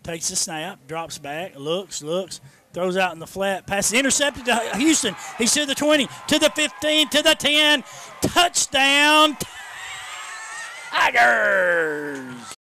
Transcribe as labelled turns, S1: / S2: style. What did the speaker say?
S1: Takes the snap, drops back, looks, throws out in the flat. Pass is intercepted to Houston. He's to the 20, to the 15, to the 10. Touchdown, Tigers!